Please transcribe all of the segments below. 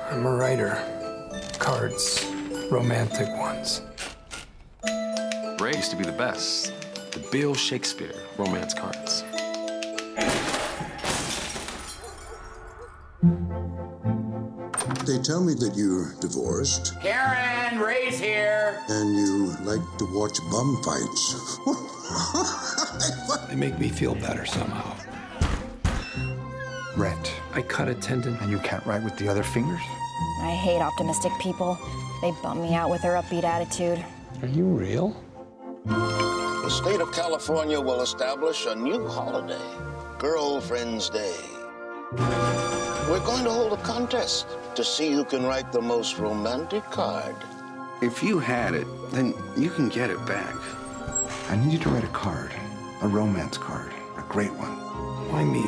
I'm a writer. Cards. Romantic ones. Ray used to be the best. The Bill Shakespeare romance cards. They tell me that you're divorced. Karen, Ray's here. And you like to watch bum fights. They make me feel better somehow. Rhett. I cut a tendon. And you can't write with the other fingers? I hate optimistic people. They bum me out with their upbeat attitude. Are you real? The state of California will establish a new holiday, Girlfriend's Day. We're going to hold a contest to see who can write the most romantic card. If you had it, then you can get it back. I need you to write a card. A romance card. A great one. Why me?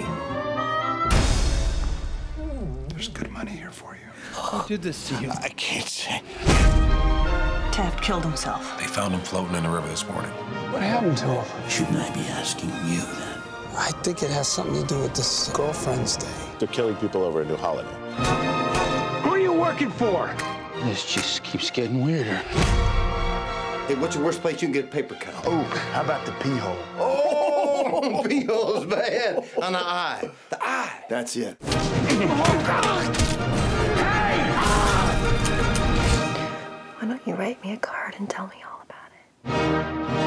There's good money here for you. Who did this to you? I can't say. Taft killed himself. They found him floating in the river this morning. What happened to him? Shouldn't I be asking you then? I think it has something to do with this Girlfriend's Day. They're killing people over a new holiday. Who are you working for? This just keeps getting weirder. Hey, what's the worst place you can get a paper cut? Oh, how about the pee hole? Oh, pee hole's bad. On the eye. The eye. That's it. Why don't you write me a card and tell me all about it?